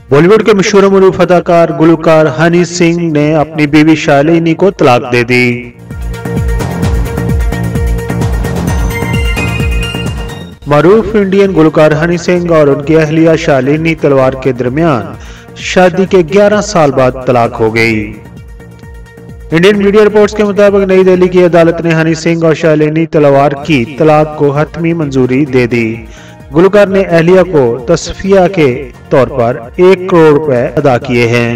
बॉलीवुड के मशहूर मरूफ अदाकार गुलकार हनी सिंह ने अपनी बीवी शालिनी को तलाक दे दी। मरूफ इंडियन गुलकार हनी सिंह और उनकी अहलिया शालिनी तलवार के दरमियान शादी के 11 साल बाद तलाक हो गई। इंडियन मीडिया रिपोर्ट्स के मुताबिक नई दिल्ली की अदालत ने हनी सिंह और शालिनी तलवार की तलाक को हतमी मंजूरी दे दी। गुलकार ने अहलिया को तस्फिया के तौर पर 1 करोड़ रुपए अदा किए हैं।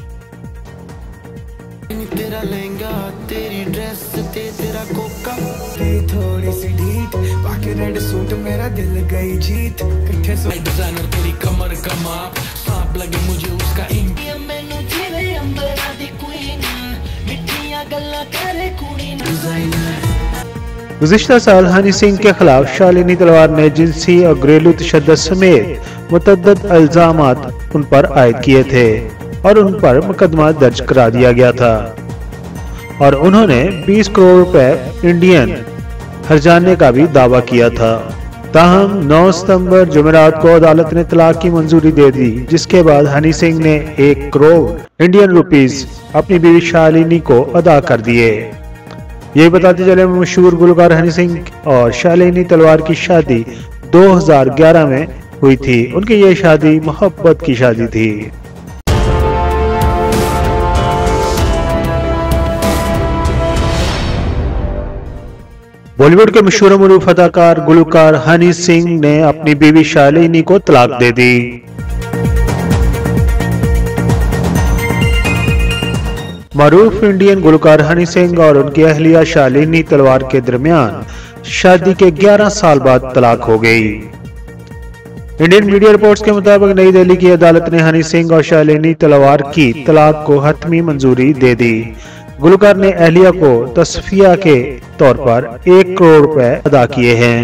तेरा लहंगा तेरी ड्रेस तेरा कोका थोड़ी सी ढीठ बाकी रेड सूट मेरा दिल गई जीत कट्ठे सो डिजाइनर तेरी कमर कमा सांप लगे मुझे उसका इंडिया मैनू जीवे अंबरा दी क्वीन मिठियां गल्ला करे कुड़ी डिजाइनर। गुज़िश्ता साल हनी सिंह के खिलाफ शालिनी तलवार ने जिनसी और घरेलू तशद्दुद समेत मुतअद्दिद इल्जामात उन पर आयद किए थे और उन पर मुकदमा दर्ज करा दिया गया था और उन्होंने 20 करोड़ रुपए इंडियन हर्जाने का भी दावा किया था। ताहम 9 सितंबर जुमेरात को अदालत ने तलाक की मंजूरी दे दी, जिसके बाद हनी सिंह ने 1 करोड़ इंडियन रुपीस अपनी बीवी शालिनी को अदा कर दिए। ये बताते चले मशहूर गुलकार हनी सिंह और शालिनी तलवार की शादी 2011 में हुई थी। उनकी ये शादी मोहब्बत की शादी थी। बॉलीवुड के मशहूर मरूफ अदाकार गुलकार हनी सिंह ने अपनी बीवी शालिनी को तलाक दे दी। मरूफ इंडियन गुलकार हनी सिंह और उनकी अहलिया शालिनी तलवार के दरमियान शादी के 11 साल बाद तलाक हो गई। इंडियन मीडिया रिपोर्ट्स के मुताबिक नई दिल्ली की अदालत ने हनी सिंह और शालिनी तलवार की तलाक को हतमी मंजूरी दे दी। गुलकार ने अहलिया को तस्फिया के तौर पर 1 करोड़ रुपए अदा किए हैं।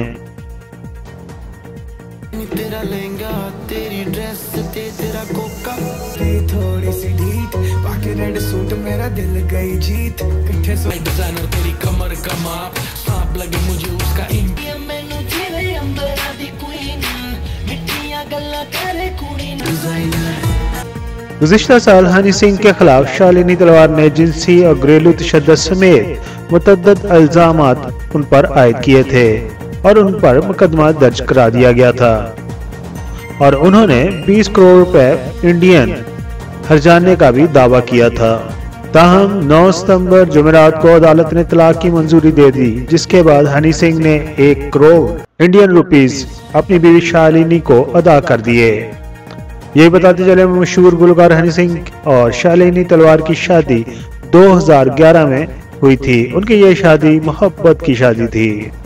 तेरा लहंगा तेरी ड्रेस तेरा कोका थोड़ी सी ढीठ बाकी रेड सूट मेरा दिल गई जीत कट्ठे सो डिजाइनर तेरी कमर कमा सांप लगे मुझे उसका इंडिया मैनू जीवे अंबरा दी क्वीन मिठियां गल्ला करे कुड़ी डिजाइनर। गुज़िश्ता साल हनी सिंह के खिलाफ शालिनी तलवार ने जिनसी और घरेलू तशद्दुद समेत मुतअद्दिद इल्जामात उन पर आयद किए थे और उन पर मुकदमा दर्ज करा दिया गया था और उन्होंने 20 करोड़ रुपए इंडियन हर्जाने का भी दावा किया था। ताहम 9 सितंबर जुमेरात को अदालत ने तलाक की मंजूरी दे दी, जिसके बाद हनी सिंह ने 1 करोड़ इंडियन रुपीस अपनी बीवी शालिनी को अदा कर दिए। ये बताते चले मशहूर गुलकार हनी सिंह और शालिनी तलवार की शादी 2011 में हुई थी। उनकी ये शादी मोहब्बत की शादी थी।